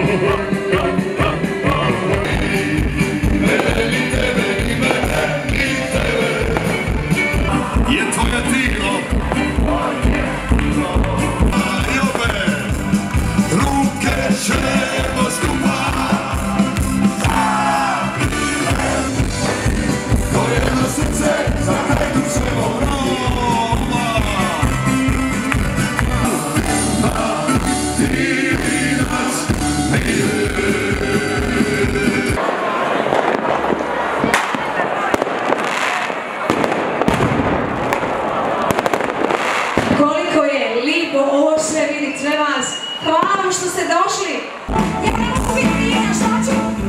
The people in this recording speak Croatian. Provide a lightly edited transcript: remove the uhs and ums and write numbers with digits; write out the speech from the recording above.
Je tvoje tijelo i obe ruke ćemo skupa. To je jedno srce za najduševo Roma. A ti nas Koliko je lijepo ovo sve vidjeti sve vas. Hvala vam što ste došli. Ja ne mogu biti pijena, šta ću?